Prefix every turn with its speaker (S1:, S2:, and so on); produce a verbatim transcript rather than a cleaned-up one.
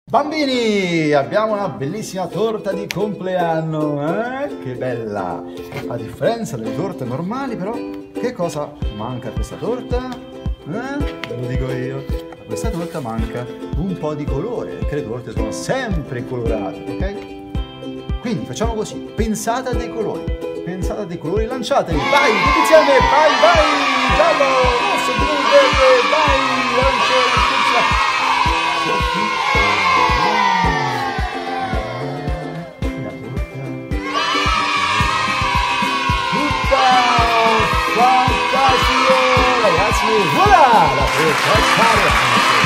S1: Bambini, abbiamo una bellissima torta di compleanno, eh? Che bella! A differenza delle torte normali, però, che cosa manca a questa torta? Eh? Ve lo dico io. A questa torta manca un po' di colore, perché le torte sono sempre colorate, ok? Quindi facciamo così, pensate a dei colori, pensate a dei colori, lanciateli, vai, tutti insieme, vai, vai, giallo, rosso, blu, verde, vai, lancio, lancia. Fantastico, ragazzi, voilà, la torta è